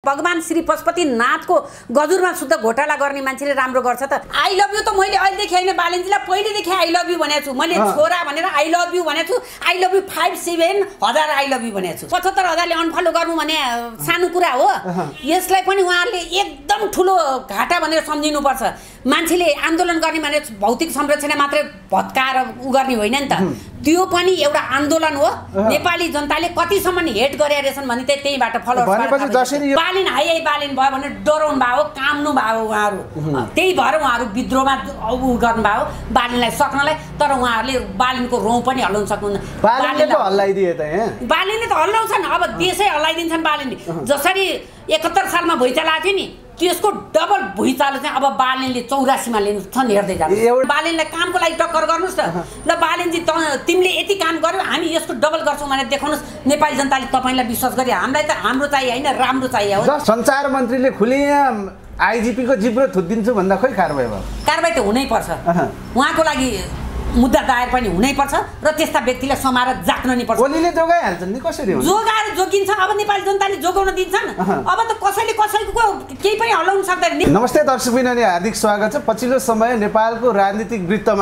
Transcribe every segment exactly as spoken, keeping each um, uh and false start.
भगवान श्री पशुपतिनाथको गजुरमा शुद्ध घोटाला गर्ने मान्छेले राम्रो गर्छ त? आई लभ यु त मैले अहिलेदेखि होइन बालेनजीलाई पहिलेदेखि आई लभ यु भनेको छु। मैले छोरा भनेर आई लभ यु भनेको छु। I love you five seven हजार आई लभ यु भनेको छु। पचहत्तर हजारले अनफलो गर्नु भने सानो कुरा हो। यसलाई पनि उहाँहरूले एकदम ठुलो घाटा भनेर सम्झिनुपर्छ। मान्छेले आन्दोलन गर्ने भने भौतिक संरचना मात्रै भत्काएर उ गर्ने होइन नि त। त्यो पनि एउटा आन्दोलन हो। नेपाली जनताले कतिसम्म हेट गरेका रहेछन् भने चाहिँ त्यहीबाट फलोअर्स बालिन हाई हाई बालिन भयो भने डराउनु भयो, काम्नु भयो उहाँहरू। त्यही भएर उहाँहरू विद्रोहमा उ गर्नुभयो बालिनलाई सक्नलाई। तर उहाँहरूले बालिनको रौँ पनि हल्लाउन सक्नुहुन्न। बालिनले त हल्लाइदिए त यहाँ। बालिनले त हल्लाउँछन्, अब देशै हल्लाइदिन्छन् बालिनले। जसरी एकहत्तर सालमा भुइँचालो आएको थियो नि, त्यसको डबल भुइँचालो चाहिँ अब बालिनले चौरासीमा लिनु छन् हेर्दै जानु। बालिनलाई कामको लागि टक्कर गर्नुहोस् त। ल बालिनजी त तिमीले यति काम गर्यो, हामी यसको डबल गर्छौँ भनेर देखाउनुहोस्। नेपाली जनताले तपाईँलाई विश्वास गरे। हामीलाई त हाम्रो चाहियो होइन, राम्रो चाहियो हो। सञ्चार मन्त्रीले खुलेआम आइजिपीको जिब्रो थुदिन्छु भन्दा खोइ कारबाही भयो। कारबाही त हुनैपर्छ। उहाँको लागि मुद्दा दायर पनि हुनैपर्छ र त्यस्ता व्यक्तिलाई समाएर जाक्न नि पर्छ। ओलीले जोगाइहाल्छन् नि, कसरी हुन्छ? जोगाएर जोगिन्छ। अब नेपाली जनताले जोगाउन दिन्छन्। अब त कसैले कसैको केही पनि हल्लाउन सक्दैन। नमस्ते दर्शकबिनले हार्दिक स्वागत छ। पछिल्लो समय नेपालको राजनीतिक वृत्तमा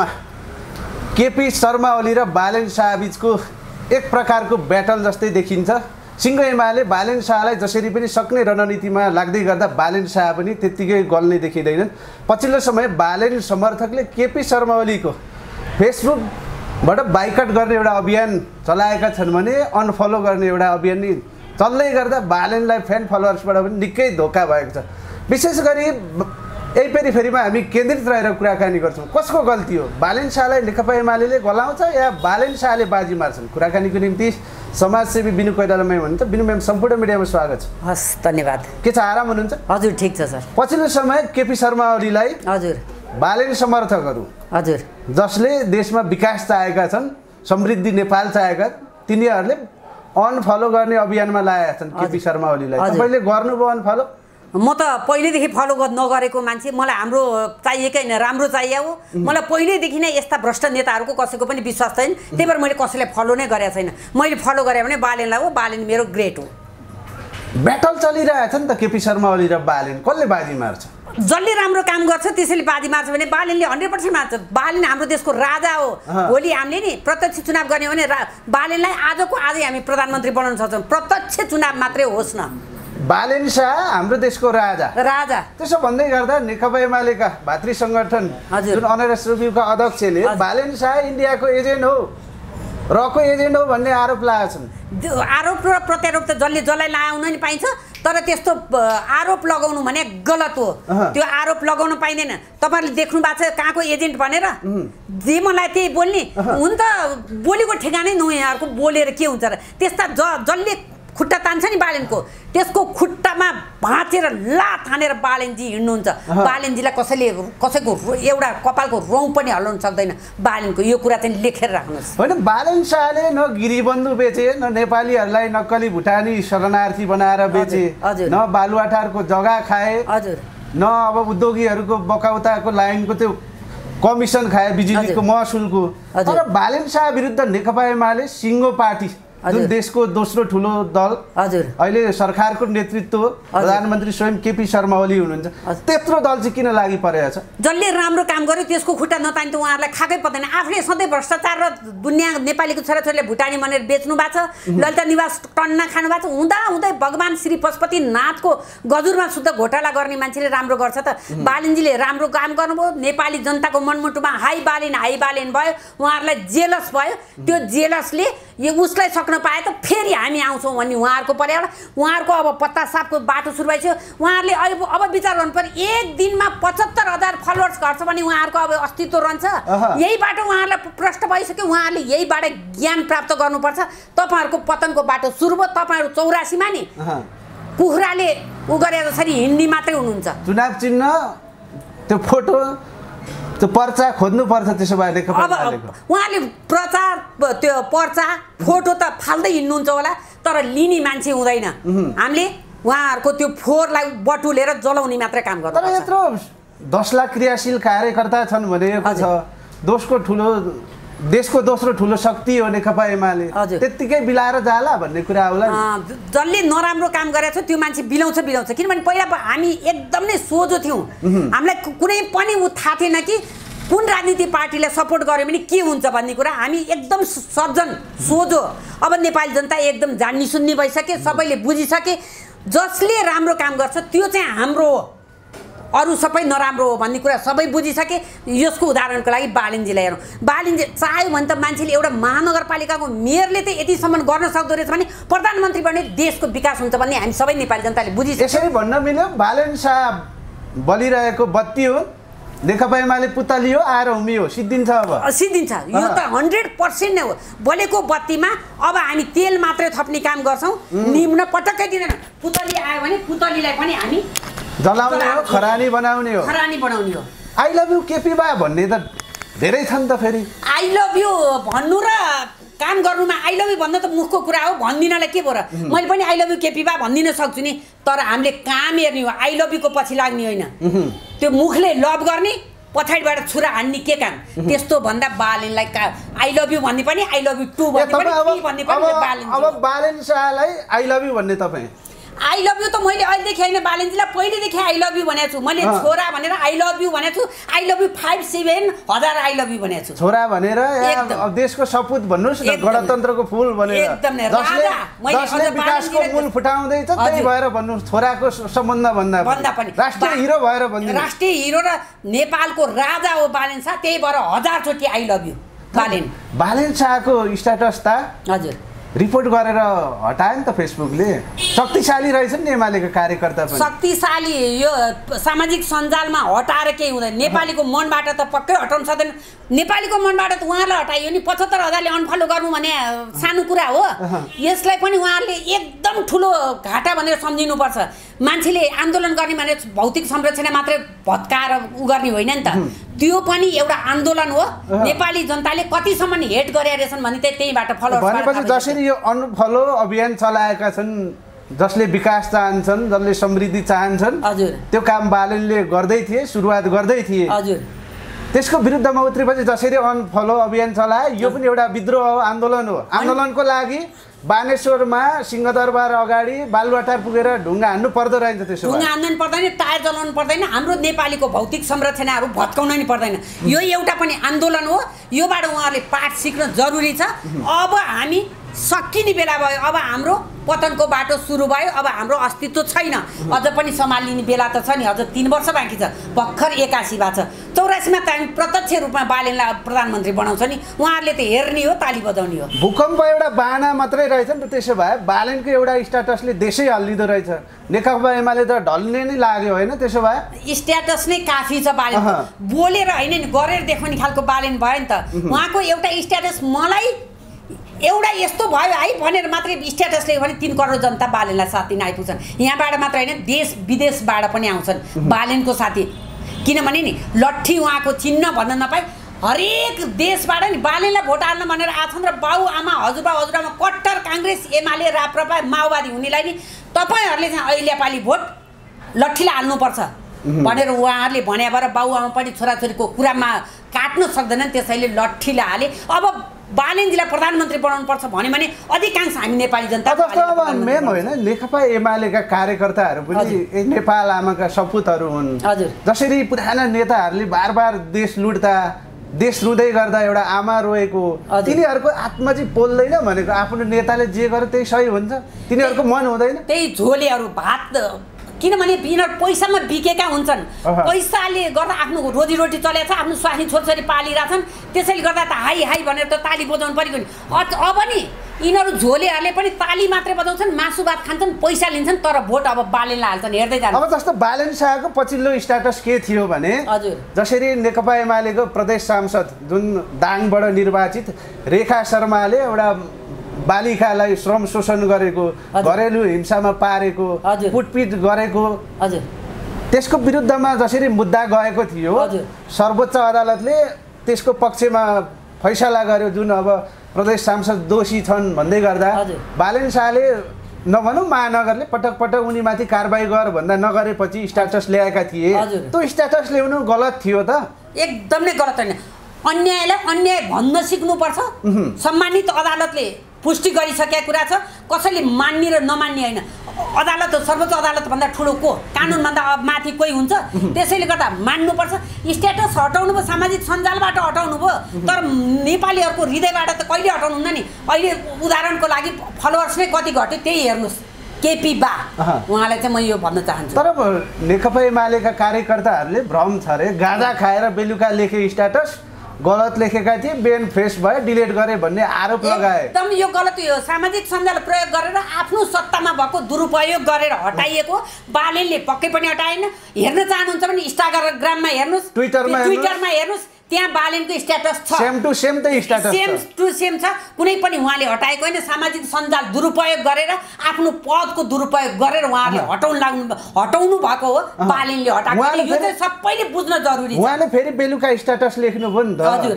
केपी शर्मा ओली र बालेन शाह बीचको एक प्रकारको ब्याटल जस्तै देखिन्छ। सिंह एमाले बालेन शाहलाई जसरी पनि सक्ने रणनीतिमा लाग्दै गर्दा बालेन शाह पनि त्यत्तिकै गल्ने देखिँदैनन्। पछिल्लो समय बालेन समर्थकले केपी शर्मा ओलीको फेसबुकबाट बाइकट गर्ने एउटा अभियान चलाएका छन् भने अनफलो गर्ने एउटा अभियान नि चल्दै गर्दा बालेनलाई फ्यान फलोअर्सबाट पनि निकै धोका भएको छ। विशेष गरी यही पेरिफेरीमा हामी केन्द्रित रहेर कुराकानी गर्छौँ। कसको गल्ती हो? बालेन शाहलाई नेकपा एमाले गलाउँछ या बालेन शाहले बाजी मार्छन्? कुराकानीको निम्ति समाजसेवी बिनु कोइरालामै हुनुहुन्छ। बिनु म्याम, सम्पूर्ण मिडियामा स्वागत छ। हस्, धन्यवाद। के छ, आराम हुनुहुन्छ? हजुर, ठिक छ सर। पछिल्लो समय केपी शर्मा ओलीलाई हजुर बालेन समर्थकहरू हजुर जसले देशमा विकास चाहेका छन्, समृद्धि नेपाल चाहेका, तिनीहरूले अनफलो गर्ने अभियानमा लागेका छन् केपी शर्मा ओलीलाई। तपाईँले गर्नुभयो अनफलो? म त पहिलेदेखि फलो नगरेको मान्छे। मलाई हाम्रो चाहिएकै होइन, राम्रो चाहियो हो। मलाई पहिल्यैदेखि नै यस्ता भ्रष्ट नेताहरूको कसैको पनि विश्वास छैन। त्यही भएर मैले कसैलाई फलो नै गरेको छैन। मैले फलो गरेँ भने बालेनलाई हो। बालेन मेरो ग्रेट हो। ब्याटल चलिरहेछ नि त केपी शर्मा ओली र बालेन। कसले बाजी मार्छ? जसले राम्रो काम गर्छ त्यसैले बाजी मार्छ भने बालेनले हन्ड्रेड पर्सेन्ट मार्छ। बालेन हाम्रो देशको राजा हो। भोलि हामीले नि प्रत्यक्ष चुनाव गर्ने हो भने बालेनलाई आजको आजै हामी प्रधानमन्त्री बनाउन सक्छौँ। प्रत्यक्ष चुनाव मात्रै होस् न। बालेन शाह हाम्रो देशको राजा राजा त्यसो भन्दै गर्दा नेकपा एमालेका भातृ सङ्गठन जुन अनरेस रिभ्यूका अध्यक्षले बालेन शाह इन्डियाको एजेन्ट हो, रको एजेन्ट हो भन्ने आरोप लगाएका छन्। आरोप र प्रत्यारोप त जसले जसलाई लगाउन नि पाइन्छ, तर त्यस्तो आरोप लगाउनु भने गलत हो। त्यो आरोप लगाउन पाइँदैन। तपाईँहरूले देख्नु भएको छ कहाँको एजेन्ट भनेर? जे मलाई त्यही बोल्ने हुन त बोलीको ठेगानै नहुँ। यहाँहरूको बोलेर के हुन्छ र? त्यस्ता ज जसले खुट्टा तान्छ नि बालेनको, त्यसको खुट्टामा भाँचेर लात हानेर बालेनजी हिँड्नुहुन्छ। बालेनजीलाई कसैले कसैको एउटा कपालको रौँ पनि हल्लाउन सक्दैन बालेनको। यो कुरा चाहिँ लेखेर राख्नुहोस्। होइन, बालेन शाहले न गिरीबन्धु बेचे, न नेपालीहरूलाई नक्कली भुटानी शरणार्थी बनाएर बेचे, न बालुवाटारको जग्गा खाए, हजुर, न अब उद्योगीहरूको बकाउताको लाइनको त्यो कमिसन खाए, बिजुलीको महसुलको। तर बालेन शाह विरुद्ध नेकपा एमाले सिङ्गो पार्टी जुन देशको दोस्रो ठुलो दल, हजुर, अहिले सरकारको नेतृत्व प्रधानमन्त्री स्वयं केपी शर्मा ओली हुनुहुन्छ, त्यत्रो दल चाहिँ किन लागि परेको छ? जसले राम्रो काम गर्यो त्यसको खुट्टा नतानी त उहाँहरूलाई खाएकै पर्दैन। आफूले सधैँ भ्रष्टाचार र दुनियाँ नेपालीको छोराछोरीले भुटानी भनेर बेच्नु भएको छ, ललिता निवास टन्न खानु भएको छ। हुँदा हुँदै भगवान श्री पशुपतिनाथको गजुरमा शुद्ध घोटाला गर्ने मान्छेले राम्रो गर्छ त? बालिनजीले राम्रो काम गर्नुभयो। नेपाली जनताको मनमुटुमा हाई बालिन हाई बालिन भयो। उहाँहरूलाई जेलस भयो। त्यो जेलसले यो उसलाई सक्न पाए त फेरि हामी आउँछौँ भन्ने उहाँहरूको पर्यावरण। उहाँहरूको अब पत्ता सापको बाटो सुरु भइसक्यो। उहाँहरूले अब अब विचार गर्नु पर्यो, एक दिनमा पचहत्तर हजार फलोवर्स घट्छ भने उहाँहरूको अब अस्तित्व रहन्छ। यही बाटो उहाँहरूलाई प्रष्ट भइसक्यो। उहाँहरूले यहीबाट ज्ञान प्राप्त गर्नुपर्छ। तपाईँहरूको पतनको बाटो सुरु भयो। तपाईँहरू चौरासीमा नि कुखुराले उ गरे जसरी हिँड्ने मात्रै हुनुहुन्छ। चुनाव चिन्ह, त्यो फोटो, त्यो पर्चा खोज्नुपर्छ। त्यसो भए अब उहाँले प्रचार, त्यो पर्चा फोटो त फाल्दै हिँड्नुहुन्छ होला, तर लिने मान्छे हुँदैन। हामीले उहाँहरूको त्यो फोहोरलाई बटुलेर जलाउने मात्रै काम गर्छ। तर यत्रो दस लाख क्रियाशील कार्यकर्ता छन् भनेको छ, दोषको ठुलो देशको दोस्रो ठुलो शक्ति हो नेकपा एमाले, त्यतिकै बिलाएर जाला भन्ने कुरा होला नि। जसले नराम्रो काम गरेको छ त्यो मान्छे बिलाउँछ बिलाउँछ किनभने पहिला हामी एकदम नै सोझो थियौँ, हामीलाई कुनै पनि उ थाहा थिएन कि कुन राजनीतिक पार्टीलाई सपोर्ट गर्यो भने के हुन्छ भन्ने कुरा। हामी एकदम सज्जन सोझो, अब नेपाली जनता एकदम जान्ने सुन्ने भइसके, सबैले बुझिसके जसले राम्रो काम गर्छ त्यो चाहिँ हाम्रो हो, अरू सबै नराम्रो हो भन्ने कुरा सबै बुझिसके। यसको उदाहरणको लागि बालेनजीलाई हेरौँ, बालेनजी चाह्यो भने त मान्छेले एउटा महानगरपालिकाको मेयरले त यतिसम्म गर्न सक्दो रहेछ भने प्रधानमन्त्री बने देशको विकास हुन्छ भन्ने हामी सबै नेपाली जनताले बुझिसक्यो। यसरी भन्न मिल्यो बालेन शाह बलिरहेको बत्ती हो, नेकपा एमाले पुतली हो, आएर उमियो, सिद्धिन्छ अब सिद्धिन्छ। यो त हन्ड्रेड पर्सेन्ट नै हो। बलेको बत्तीमा अब हामी तेल मात्रै थप्ने काम गर्छौँ, निम्न पटक्कै दिँदैन। पुतली आयो भने पुतलीलाई पनि हामी जलाउने हो, खरानी बनाउने हो, खरानी बनाउने हो। आई लभ यु केपी बा भन्ने त धेरै छन् त। फेरि आई लभ यु भन्नु र काम गर्नुमा आई लभ यु भन्नु त मुखको कुरा हो, भन्दिनलाई के भयो र। मैले पनि आई लभ यु केपी बा भनिदिन सक्छु नि, तर हामीले काम हेर्ने हो, आई लभ युको पछि लाग्ने होइन। त्यो मुखले लभ गर्ने पछाडिबाट छुरा हान्ने के काम। त्यस्तो भन्दा बालेनलाई आई लभ यु भन्ने पनि आई लभ यु टू भन्ने पनि बालेन। अब बालेन शाहलाई आई लभ यु भन्ने तपाईँ आई लभ यु त मैले अहिलेदेखि होइन बालेनजीलाई पहिलेदेखि आई लभ यु भनेको छु। मैले छोरा भनेर आई लभ यु भनेको छु, I love you five seven हजार आई लभ यु भनेको छु। छोरा भनेर देशको सपुत भन्नुहोस् न, गणतन्त्रको फुल भनेर, जसले विकासको मूल फुटाउँदैछ त्यही भएर भन्नुहोस्, छोराको सम्बन्ध भन्दा भन्दा पनि राष्ट्रिय हिरो भएर भन्नु। राष्ट्रिय हिरो र नेपालको राजा हो बालेन शाह, त्यही भएर हजारचोटि I love you Balen. Balen शाहको स्ट्याटस त हजुर रिपोर्ट गरेर हटायो नि त फेसबुकले। शक्तिशाली रहेछन् नि एमालेका कार्यकर्ता पनि। शक्तिशाली यो सामाजिक सञ्जालमा हटाएर केही हुँदैन। नेपालीको मनबाट त पक्कै हटाउन सक्दैन। नेपालीको मनबाट त उहाँलाई हटाइयो नि, पचहत्तर हजारले अनफलो गर्नु भने सानो कुरा हो। यसलाई पनि उहाँहरूले एकदम ठुलो घाटा भनेर सम्झिनुपर्छ। मान्छेले आन्दोलन गर्ने भने भौतिक संरचना मात्रै भत्काएर उ गर्ने होइन नि त, त्यो पनि एउटा आन्दोलन हो। नेपाली जनताले कतिसम्म हेट गरे रहेछन् भने त्यहीबाट फलो भनेपछि जसरी यो अनफलो अभियान चलाएका छन्, जसले विकास चाहन्छन्, जसले समृद्धि चाहन्छन्, हजुर त्यो काम बालेनले गर्दै थिए, सुरुवात गर्दै थिए। हजुर त्यसको विरुद्धमा उत्रेपछि जसरी अनफलो अभियान चलाए, यो पनि एउटा विद्रोह हो, आन्दोलन हो। आन्दोलनको लागि बानेश्वरमा सिंहदरबार अगाडि बालुवाटार पुगेर ढुङ्गा हान्नु पर्दो रहेछ। त्यसो ढुङ्गा हान्नु पर्दैन, टायर जलाउनु पर्दैन, हाम्रो नेपालीको भौतिक संरचनाहरू भत्काउन नि पर्दैन। यो एउटा पनि आन्दोलन हो, योबाट उहाँहरूले पाठ सिक्न जरुरी छ। अब हामी सकिने बेला भयो, अब हाम्रो पतनको बाटो सुरु भयो, अब हाम्रो अस्तित्व छैन, अझ पनि सम्हालिने बेला त छ नि, अझ तीन वर्ष बाँकी छ। भर्खर एकासी भएको छ, चौरासीमा त हामी प्रत्यक्ष रूपमा बालेनलाई प्रधानमन्त्री बनाउँछ नि, उहाँहरूले त हेर्ने हो, ताली बजाउने हो। भूकम्प एउटा बाना मात्रै रहेछ नि त, त्यसो भए बालेनको एउटा स्ट्याटसले देशै हल्लिँदो रहेछ। नेकपा एमाले त ढल्ने नै लाग्यो होइन? त्यसो भए स्ट्याटस नै काफी छ बालेन, बोलेर होइन नि गरेर देखाउने खालको बालेन भयो नि त। उहाँको एउटा स्ट्याटस मलाई एउटा यस्तो भयो है भनेर मात्रै स्ट्याटसले भने तीन करोड जनता बालेनलाई साथ दिन आइपुग्छन्। यहाँबाट मात्र होइन, देश विदेशबाट पनि आउँछन् बालेनको साथी। किनभने नि लट्ठी उहाँको चिन्ह भन्न नपाए, हरेक देशबाट नि बालेनलाई भोट हाल्न भनेर आछन् र बाउ आमा हजुरबा हजुरआमा कट्टर काङ्ग्रेस एमाले राप्रपा माओवादी हुनेलाई नि तपाईँहरूले चाहिँ अहिलेपालि भोट लट्ठीलाई हाल्नुपर्छ भनेर उहाँहरूले भने भएर बाउ आमा पनि छोराछोरीको कुरामा काट्न सक्दैनन्, त्यसैले लट्ठीलाई हाले। अब बालेनजीलाई प्रधानमन्त्री बनाउनुपर्छ भन्यो भने अधिकांश हामी नेपाली जनता मेम होइन, नेकपा एमालेका कार्यकर्ताहरू पनि नेपाल आमाका सपुतहरू हुन्। हजुर जसरी पुराना नेताहरूले बार बार देश लुट्दा, देश रुँदै गर्दा एउटा आमा रोएको, तिनीहरूको आत्मा चाहिँ पोल्दैन भनेको आफ्नो नेताले जे गर्यो त्यही सही हुन्छ, तिनीहरूको मन हुँदैन। त्यही झोलेहरू भात, किनभने यिनीहरू पैसामा बिकेका हुन्छन्, पैसाले गर्दा आफ्नो रोजीरोटी चलेको छ, आफ्नो स्वास्नी छोरछोरी पालिरहेछन्, त्यसैले गर्दा त हाई हाई भनेर त ताली बजाउनु परेको नि। अब नि यिनीहरू झोलेहरूले पनि ताली मात्रै बजाउँछन्, मासु भात खान्छन्, पैसा लिन्छन्, तर भोट अब बालेनलाई हाल्छन्। हेर्दै जानु। अब जस्तो बालेन शाहको पछिल्लो स्ट्याटस के थियो भने, हजुर जसरी नेकपा एमालेको प्रदेश सांसद जुन दाङबाट निर्वाचित रेखा शर्माले एउटा बालिकालाई श्रम शोषण गरेको, घरेलु हिंसामा पारेको, कुटपिट गरेको, हजुर त्यसको विरुद्धमा जसरी मुद्दा गएको थियो, सर्वोच्च अदालतले त्यसको पक्षमा फैसला गर्यो। जुन अब प्रदेश सांसद दोषी छन् भन्दै गर्दा बालेन शाहले नभनौँ महानगरले पटक पटक उनीमाथि कारबाही गर भन्दा नगरेपछि स्ट्याटस ल्याएका थिए। त्यो स्ट्याटस ल्याउनु गलत थियो त? एकदमै गलत होइन। अन्यायलाई अन्याय भन्न सिक्नुपर्छ। सम्मानित अदालतले पुष्टि गरिसकेका कुरा छ, कसैले मान्ने र नमान्ने होइन। अदालत सर्वोच्च अदालतभन्दा ठुलो को, कानुनभन्दा माथि कोही हुन्छ। त्यसैले गर्दा मान्नुपर्छ। स्ट्याटस हटाउनु भयो, सामाजिक सञ्जालबाट हटाउनु भयो, तर नेपालीहरूको हृदयबाट त कहिले हटाउनु हुन्न नि। अहिले उदाहरणको लागि फलोवर्स नै कति घट्यो त्यही हेर्नुहोस्, केपी बा, उहाँलाई चाहिँ म यो भन्न चाहन्छु। तर नेकपा एमालेका कार्यकर्ताहरूले भ्रम छ अरे, गाँजा खाएर बेलुका लेखे स्ट्याटस गलत लेखेका थिए, बिहान फ्रेस भए डिलिट गरे भन्ने आरोप लगाए। एकदम यो गलत हो। सामाजिक सञ्जाल प्रयोग गरेर आफ्नो सत्तामा भएको दुरुपयोग गरेर हटाइएको बालेनले पक्कै पनि हटाएन। हेर्न चाहनुहुन्छ भने इन्स्टाग्राममा हेर्नुहोस्, ट्विटरमा ट्विटरमा हेर्नुहोस्, त्यहाँ बालेनको स्ट्याटस छ, सेम टु सेम त स्ट्याटस सेम टु सेम छ। कुनै पनि उहाँले हटाएको होइन। सामाजिक सञ्जाल दुरुपयोग गरेर आफ्नो पदको दुरुपयोग गरेर उहाँहरूले हटाउन लाग्नु हटाउनु भएको हो। बालेनले हटाएको यो चाहिँ सबैले बुझ्न जरुरी छ। उहाँले फेरि बेलुका स्ट्याटस लेख्नुभयो नि त, हजुर,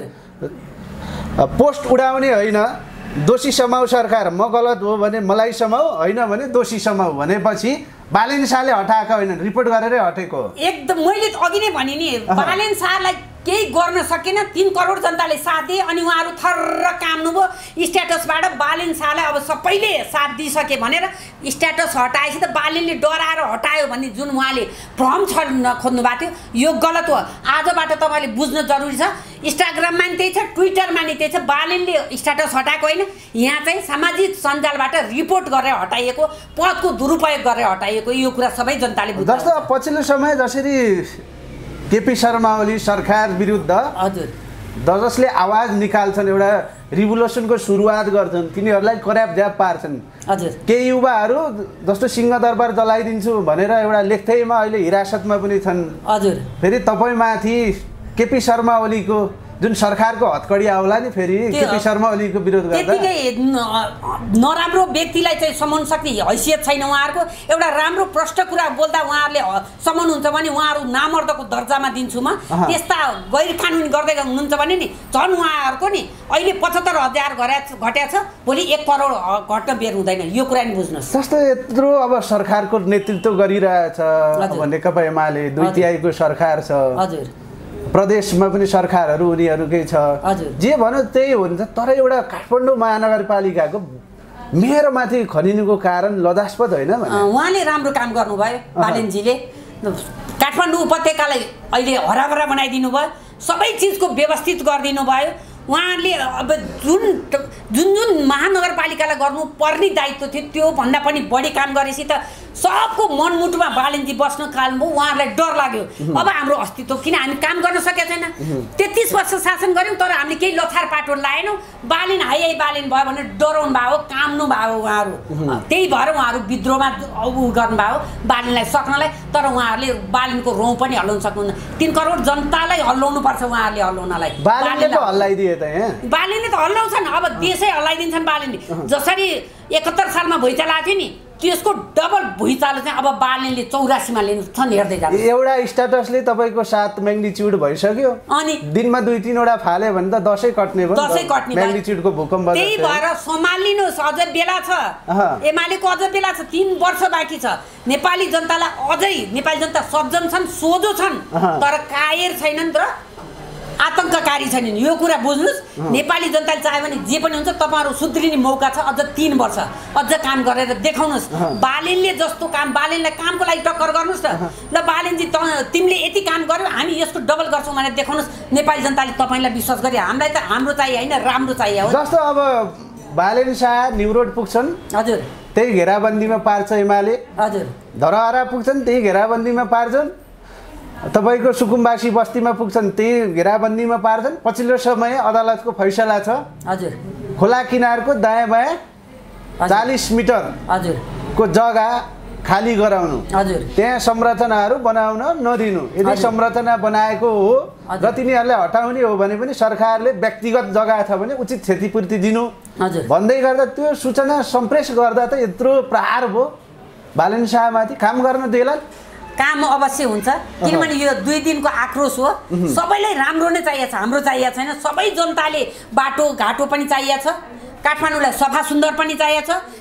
पोस्ट उडाउने होइन, दोषी समाउ सरकार, म गलत हो भने मलाई समाउ, होइन भने दोषी समाउ भनेपछि बालेन शाहले हटाएको होइन, रिपोर्ट गरेरै हटेको। एकदम मैले अघि नै भने नि, बालेन शाहलाई केही गर्न सकेन। तीन करोड जनताले साथ दिए अनि उहाँहरू थर्र काम्नुभयो। स्ट्याटसबाट बालेन शाहलाई अब सबैले साथ दिइसके भनेर स्ट्याटस हटाएपछि त बालेनले डराएर हटायो भन्ने जुन उहाँले भ्रम छर्न खोज्नु भएको थियो, यो गलत हो। आजबाट तपाईँले बुझ्न जरुरी छ। इन्स्टाग्राममा नि त्यही छ, ट्विटरमा नि त्यही छ। बालेनले स्ट्याटस हटाएको होइन, यहाँ चाहिँ सामाजिक सञ्जालबाट रिपोर्ट गरेर हटाइएको, पदको दुरुपयोग गरेर हटाइएको, यो कुरा सबै जनताले बुझ्छ। जस्तो पछिल्लो समय जसरी केपी शर्मा ओली सरकार विरुद्ध हजुर द जसले आवाज निकाल्छन्, एउटा रिभोल्युसनको सुरुवात गर्छन्, तिनीहरूलाई कराप ज्याप पार्छन्। हजुर, केही युवाहरू जस्तो सिंहदरबार जलाइदिन्छु भनेर एउटा लेख्दैमा अहिले हिरासतमा पनि छन्। हजुर, फेरि तपाईँमाथि केपी शर्मा ओलीको जुन सरकारको हतकडी आउला नि फेरि केपी शर्मा ओलीको विरोध गर्दा, त्यतिकै नराम्रो व्यक्तिलाई चाहिँ समाउन सक्ने हैसियत छैन उहाँहरूको। एउटा राम्रो प्रष्ट कुरा बोल्दा उहाँहरूले समाउनुहुन्छ भने उहाँहरू नामर्दको दर्जामा दिन्छु म। त्यस्ता गैर कानुनी गर्दै हुनुहुन्छ भने नि झन् उहाँहरूको नि अहिले पचहत्तर हजार घट्या छ, भोलि एक करोड घट्न बेर हुँदैन। यो कुरा नि बुझ्नुहोस्। जस्तो यत्रो अब सरकारको नेतृत्व गरिरहेछ, अब नेकपा एमाले दुई तिहाईको सरकार छ, हजुर, प्रदेशमा पनि सरकारहरू उनीहरूकै छ, जे भन्यो त्यही हुन्छ। तर एउटा काठमाडौँ महानगरपालिकाको मेयरमाथि खनिनुको कारण लजास्पद होइन? उहाँले राम्रो काम गर्नुभयो बालेनजीले। काठमाडौँ उपत्यकालाई अहिले हराभरा बनाइदिनु भयो, सबै चिजको व्यवस्थित गरिदिनु भयो। उहाँले अब जुन जुन जुन महानगरपालिकालाई गर्नु पर्ने दायित्व थियो त्योभन्दा पनि बढी काम गरेपछि त सबको मनमुटुमा बालेनजी बस्न काल्नुभयो। उहाँहरूलाई डर लाग्यो, अब हाम्रो अस्तित्व किन हामी काम गर्न सकेका छैन। तेत्तिस वर्ष शासन गऱ्यौँ तर हामीले केही लथार पाटो लाएनौँ। बालेन हाई हाई बालेन भयो भने डराउनु भयो, काम्नु भयो उहाँहरू। त्यही भएर उहाँहरू विद्रोहमा उ गर्नुभयो बालेनलाई सक्नलाई। तर उहाँहरूले बालेनको रौँ पनि हल्लाउन सक्नुहुन्न। तिन करोड जनतालाई हल्लाउनुपर्छ उहाँहरूले हल्लाउनलाई। बालेनले त हल्लाइदिए त यहाँ, बालेनले त हल्लाउँछन्, अब देशै हल्लाइदिन्छन् बालेनले। जसरी एकहत्तर सालमा भुइँचालो आएको थियो नि, त्यसको डबल भुइँचालो चाहिँ अब बालेनले चौरासीमा लिनु छन् हेर्दै जान्छ। एउटा स्ट्याटसले तपाईँको सात म्याग्निच्युड भइसक्यो, अनि दिनमा दुई तिनवटा फाल्यो भने त दसैँ कट्ने भयो, दसैँ कट्ने म्याग्निच्युडको भूकम्प। त्यही भएर सम्हालिनुहोस्, अझ बेला छ। एमालेको अझ बेला छ, तीन वर्ष बाँकी छ। नेपाली जनतालाई अझै नेपाली जनता सज्जन छन्, सोझो छन्, तर कायर छैनन् र आतङ्ककारी छैनन्। यो कुरा बुझ्नुहोस्। नेपाली जनताले चाह्यो भने जे पनि हुन्छ, तपाईँहरू सुध्रिने मौका छ। अझ तीन वर्ष अझ काम गरेर देखाउनुहोस्। बालेनले जस्तो काम, बालेनलाई कामको लागि टक्कर गर्नुहोस् न। ल बालेनजी त तिमीले यति काम गर्यो, हामी यसको डबल गर्छौँ भनेर देखाउनुहोस्। नेपाली जनताले तपाईँलाई विश्वास गरे। हामीलाई त हाम्रो चाहियो होइन, राम्रो चाहियो। जस्तो अब बालेन शाह न्युरोड पुग्छन्, हजुर, त्यही घेराबन्दीमा पार्छ एमाले। हजुर, धरहरा पुग्छन्, त्यही घेराबन्दीमा पार्छन्। तपाईँको सुकुम्बासी बस्तीमा पुग्छन्, त्यही घेराबन्दीमा पार्छन्। पछिल्लो समय अदालतको फैसला छ, हजुर, खोला किनारको दायाँ बायाँ चालिस मिटर हजुरको जग्गा खाली गराउनु, हजुर, त्यहाँ संरचनाहरू बनाउन नदिनु। यदि संरचना बनाएको हो र तिनीहरूलाई हटाउने हो भने पनि सरकारले व्यक्तिगत जग्गा छ भने उचित क्षतिपूर्ति दिनु भन्दै गर्दा त्यो सूचना सम्प्रेष गर्दा त यत्रो प्रहार भयो बालेन शाहमाथि। काम गर्न देला, काम अवश्य हुन्छ, किनभने यो दुई दिनको आक्रोश हो। सबैलाई राम्रो नै चाहिएको छ, हाम्रो चाहिएको छैन। सबै जनताले बाटो घाटो पनि चाहिएको छ, काठमाडौँलाई सफा सुन्दर पनि चाहिएको छ,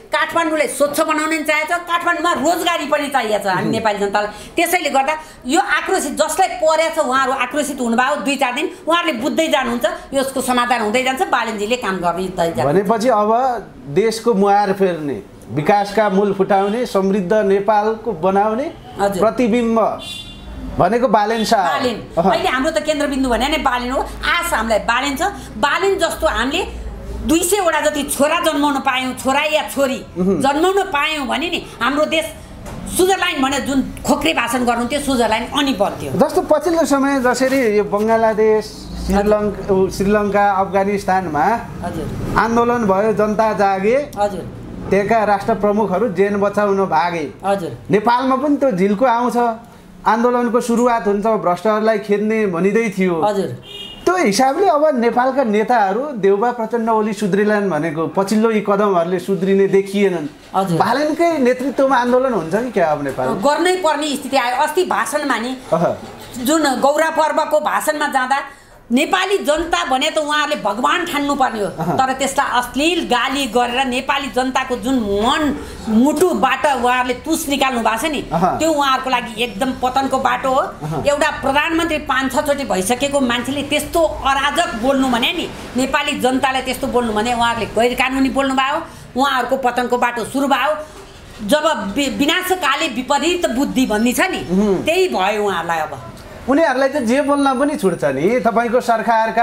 काठमाडौँलाई स्वच्छ बनाउन नि चाहेको छ, काठमाडौँमा रोजगारी पनि चाहिएको छ हामी नेपाली जनतालाई। त्यसैले गर्दा यो आक्रोशित जसलाई परेछ उहाँहरू आक्रोशित हुनुभयो दुई चार दिन, उहाँहरूले बुझ्दै जानुहुन्छ, यसको समाधान हुँदै जान्छ, बालेनजीले काम गर्दै जान्छ। भनेपछि अब देशको मुहार फेर्ने, विकासका मूल फुटाउने, समृद्ध नेपालको बनाउने प्रतिबिम्ब भनेको बालेन शाह। बालेन अहिले हाम्रो त केन्द्रबिन्दु भने नै बालेन हो। आश हामीलाई बालेन छ। बालेन जस्तो हामीले दुई सयवटा जति छोरा जन्माउन पायौँ, छोरा या छोरी जन्माउन पायौँ भने नि हाम्रो देश स्विजरल्यान्ड भने जुन खोक्रे भाषण गर्नुहुन्थ्यो स्विजरल्यान्ड अनि बन्थ्यो। जस्तो पछिल्लो समय जसरी यो बङ्गलादेश, श्रीलङ्का श्रीलङ्का अफगानिस्तानमा आन्दोलन भयो, जनता जागे, हजुर त्यहाँका राष्ट्र प्रमुखहरू जेल बचाउन भागे, हजुर नेपालमा पनि त्यो झिल्को आउँछ, आन्दोलनको सुरुवात हुन्छ, भ्रष्टहरूलाई खेद्ने भनिँदै थियो। हजुर त्यो हिसाबले अब नेपालका नेताहरू देउबा प्रचण्ड ओली सुध्रिलान् भनेको पछिल्लो यी कदमहरूले सुध्रिने देखिएनन्। बालेनकै नेतृत्वमा आन्दोलन हुन्छ कि क्या अब नेपाल गर्नै पर्ने स्थिति आयो। अस्ति भाषणमा नि जुन गौरा पर्वको भाषणमा जाँदा नेपाली जनता भने त उहाँहरूले भगवान ठान्नुपर्ने हो, तर त्यसलाई अश्लील गाली गरेर नेपाली जनताको जुन मन मुटुबाट उहाँहरूले तुस निकाल्नु भएको छ नि, त्यो उहाँहरूको लागि एकदम पतनको बाटो हो। एउटा प्रधानमन्त्री पाँच छचोटि भइसकेको मान्छेले त्यस्तो अराजक बोल्नु भने नि, नेपाली जनतालाई त्यस्तो बोल्नु भने उहाँहरूले गैर कानुनी बोल्नु भयो, उहाँहरूको पतनको बाटो सुरु भयो। जब विनाशकाले विपरीत बुद्धि भन्ने छ नि, त्यही भयो उहाँहरूलाई। अब उनीहरूलाई चाहिँ जे बोल्न पनि छुट्छ नि। तपाईँको सरकारका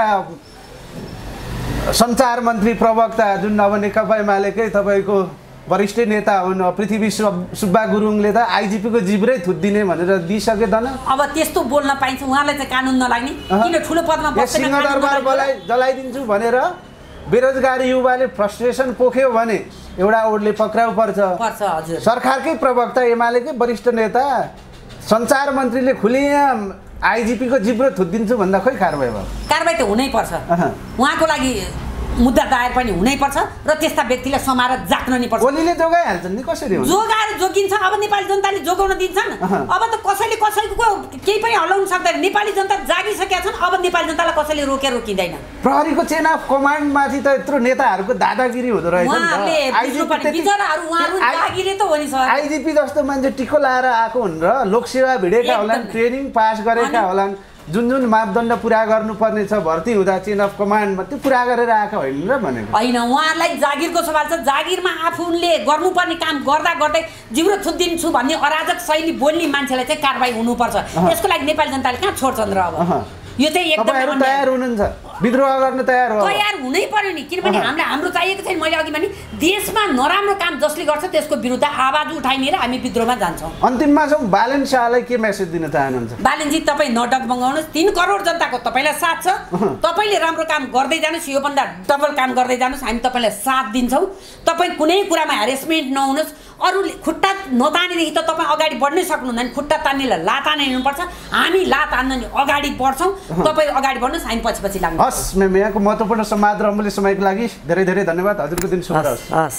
सञ्चार मन्त्री प्रवक्ता जुन अब नेकपा एमालेकै तपाईँको वरिष्ठ नेता हुन् पृथ्वी सुब्बा गुरुङले त आइजिपीको जिब्रै थुत्दिने भनेर दिइसके त न। अब त्यस्तो बोल्न पाइन्छ, उहाँलाई चाहिँ कानुन नलाग्ने, किन ठुलो पदमा बसेर सिंहदरबार बोलाइ जलाइदिन्छु भनेर बेरोजगारी युवाले फ्रस्ट्रेसन पोख्यो भने एउटा ओडले पक्राउ पर्छ। पर्छ हजुर। सरकारकै प्रवक्ता एमालेकै वरिष्ठ नेता सञ्चार मन्त्रीले खुलेआम आइजिपीको जिब्रो थुत्दिन्छु भन्दा खोइ कारबाही भयो। कारबाही त हुनैपर्छ, उहाँको लागि मुद्दा दायर पनि हुनैपर्छ र त्यस्ता व्यक्तिलाई समाएर जाक्न नि पर्छ। ओलीले जोगाइहाल्छन् नि, कसरी हुन्छ? जोगाएर जोगिन्छ। अब नेपाली जनताले जोगाउन दिन्छन्? अब त कसैले कसैको केही पनि हल्लाउन सक्दैन। नेपाली जनता जागिसकेका छन्, अब नेपाली जनतालाई कसैले रोकेर रोकिँदैन। प्रहरीको चेन अफ कमान्डमाथि त यत्रो नेताहरूको दादागिरी हुँदो रहेछ नि त। आइजिपी जस्तो मान्छे टिको लाएर आएको हुन् र लोकसेवा भिडेका होलान्, ट्रेनिङ पास गरेका होलान्, जुन जुन मापदण्ड पुरा गर्नुपर्ने छ भर्ती हुँदा चेन अफ कमान्डमा त्यो पुरा गरेर आएका होइन र भनेको होइन। उहाँहरूलाई जागिरको सवाल छ। जागिरमा आफूले गर्नुपर्ने काम गर्दा गर्दै जिब्रो थुत्दिन्छु भन्ने अराजक शैली बोल्ने मान्छेलाई चाहिँ कारबाही हुनुपर्छ। यसको लागि नेपाली जनताले कहाँ छोड्छन् र? अब यो चाहिँ एकदम तयार हुनुहुन्छ, विद्रोह गर्न तयार हो? तयार हुनै पर्यो नि, किनभने हामीलाई हाम्रो चाहिएको छैन। मैले अघि भने देशमा नराम्रो काम जसले गर्छ त्यसको विरुद्ध आवाज उठाइने र हामी विद्रोहमा जान्छौँ। अन्तिममा चाहिँ बालेन शाहलाई के मेसेज दिन चाहनुहुन्छ? बालेनजी तपाईँ नडगमगाउनुहोस्, तीन करोड जनताको तपाईँलाई साथ छ, तपाईँले राम्रो काम गर्दै जानुहोस्, योभन्दा डबल काम गर्दै जानुहोस्, हामी तपाईँलाई साथ दिन्छौँ। तपाईँ कुनै कुरामा ह्यारेसमेन्ट नहुनुहोस्। अरूले खुट्टा नतानेदेखि त तपाईँ अगाडि बढ्नै सक्नुहुन्न। खुट्टा तान्नेलाई लात तान्ने हुनुपर्छ, हामी लात तान्न नि अगाडि बढ्छौँ। तपाईँ अगाडि बढ्नुहोस्, हामी पछि पछि लाग्छौँ। हस्, म्याम, यहाँको महत्त्वपूर्ण संवाद र अमूल्य समयको लागि धेरै धेरै धन्यवाद। हजुरको दिन शुभ रहोस्।